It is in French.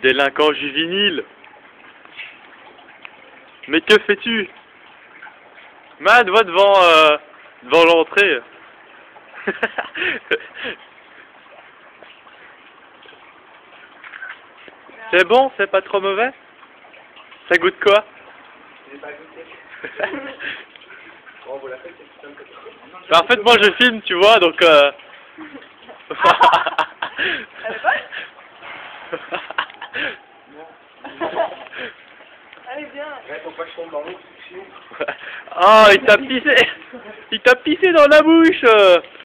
Délinquant juvénile. Mais que fais-tu? Man, va devant l'entrée. C'est bon, c'est pas trop mauvais? Ça goûte quoi? J'ai pas goûté. Bon, vous la faites, c'est comme ça. Bah, en fait, moi je filme, tu vois, donc Elle est bonne? Allez, viens. Ouais, faut pas que je tombe dans l'eau, c'est chiant. Oh, il t'a pissé dans la bouche.